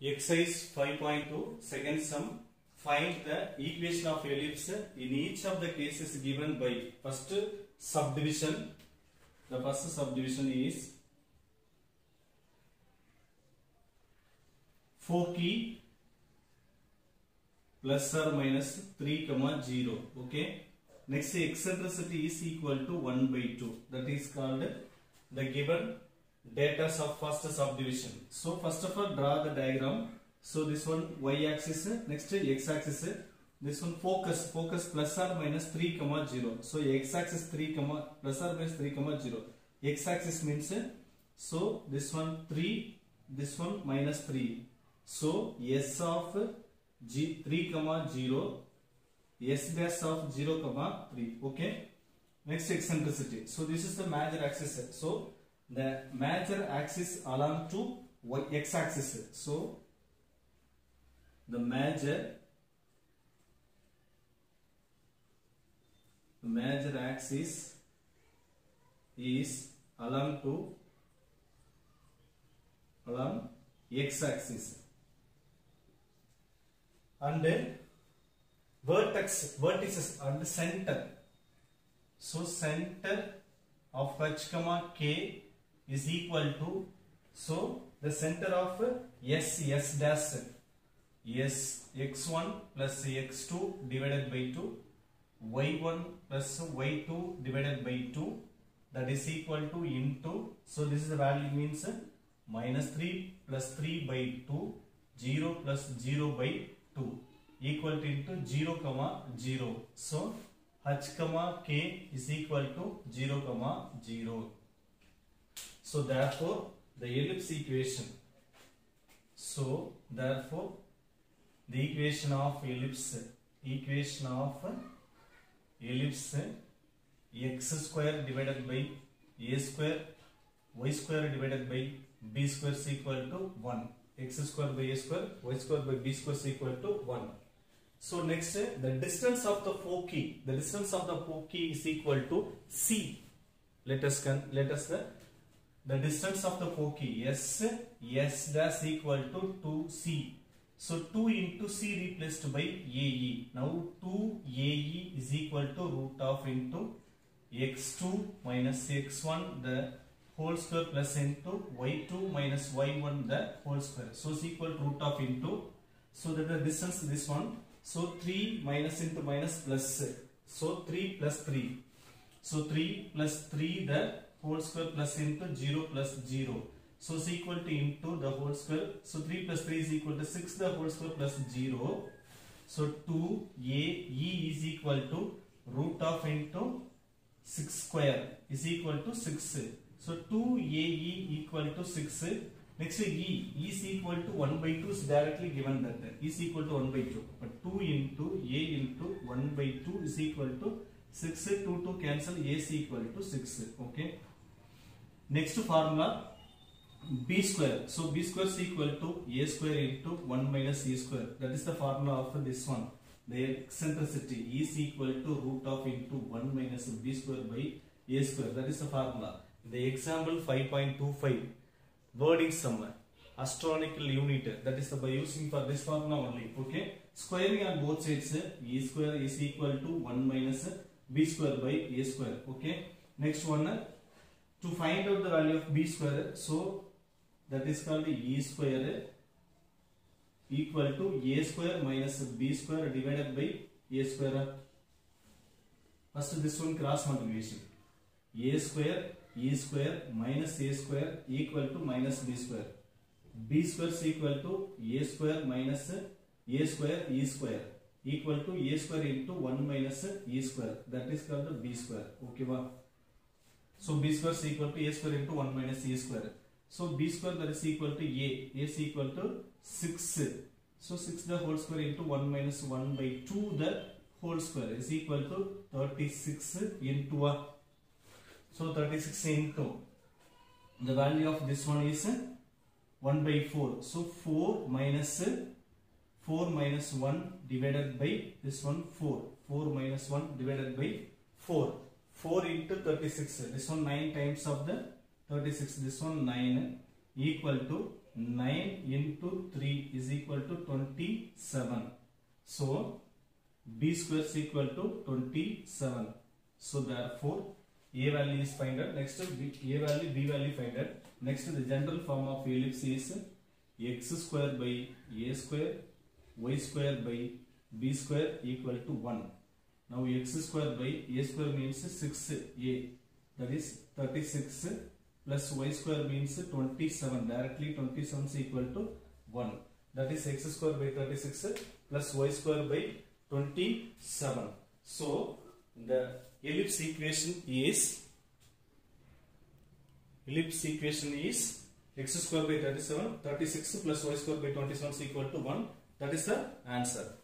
Exercise 5.2 second sum. Find the equation of ellipse in each of the cases given by first subdivision. The first subdivision is Foci plus or minus 3, 0. Okay. Next, eccentricity is equal to 1 by 2. That is called the given data of first subdivision. So first of all, draw the diagram. So this one y-axis, next x-axis. This one focus plus or minus 3, 0. So x-axis 3, plus or minus 3, 0. X-axis means so this one 3, this one minus 3. So s of 3, 0, s dash of 0, 3. Okay. Next, eccentricity. So this is the major axis. So the major axis along to x-axis. So the major axis is along x-axis, and vertices and center. So center of h, k is equal to, so the center of s dash s x1 plus x2 divided by 2, y1 plus y2 divided by 2, that is equal to into, so this is the value means minus 3 plus 3 by 2, 0 plus 0 by 2 equal to into 0, 0. So h, k is equal to 0, 0. So therefore the ellipse equation. So therefore the equation of ellipse x square divided by a square y square divided by b square is equal to 1. X square by a square y square by b square is equal to 1. So next, the distance of the foci. The distance of the foci is equal to c. Let us the distance of the foci s dash equal to 2c. So 2 into c replaced by ae. Now 2ae is equal to root of into x2 minus x1 the whole square plus into y2 minus y1 the whole square. So is equal to root of into. So that the distance this one. So 3 minus into minus plus. So 3 plus 3. So 3 plus 3 the whole square plus into 0 plus 0. So is equal to into the whole square. So 3 plus 3 is equal to 6 the whole square plus 0. So 2ae is equal to root of into 6 square is equal to 6. So 2ae equal to 6. Next, e is equal to 1 by 2 is directly given that is equal to 1 by 2. But 2 into a into 1 by 2 is equal to 6. 2 cancel, a is equal to 6. Okay. Next formula, b square. So b square is equal to a square into 1 minus e square. That is the formula of this one. The eccentricity is equal to root of into 1 minus b square by a square. That is the formula. The example 5.25. Wording sum, astronomical unit, that is by using for this formula only. Okay, squaring on both sides, e square is equal to 1 minus b square by a square. Okay, next one, to find out the value of b square, so that is called e square equal to a square minus b square divided by a square. First this one cross multiplication, a square e square minus a square equal to minus b square. B square is equal to a square minus a square e square equal to a square into 1 minus e square. That is called the b square. Okay, so b square is equal to a square into 1 minus e square. So b square that is equal to a is equal to 6. So 6 the whole square into 1 minus 1 by 2 the whole square is equal to 36 into a. So 36 into the value of this one is 1 by 4. So 4 minus 1 divided by this one 4. 4 minus 1 divided by 4. 4 into 36. This one 9 times of the 36. This one 9. equal to 9 into 3 is equal to 27. So b square is equal to 27. So therefore a value is find out. Next a value, b value find out. Next the general form of ellipse is x square by a square y square by b square equal to 1. Now x square by a square means 6a, that is 36, plus y square means 27. Directly 27 is equal to 1. That is x square by 36 plus y square by 27. So the ellipse equation is x square by 37, 36 plus y square by 27 is equal to 1. That is the answer.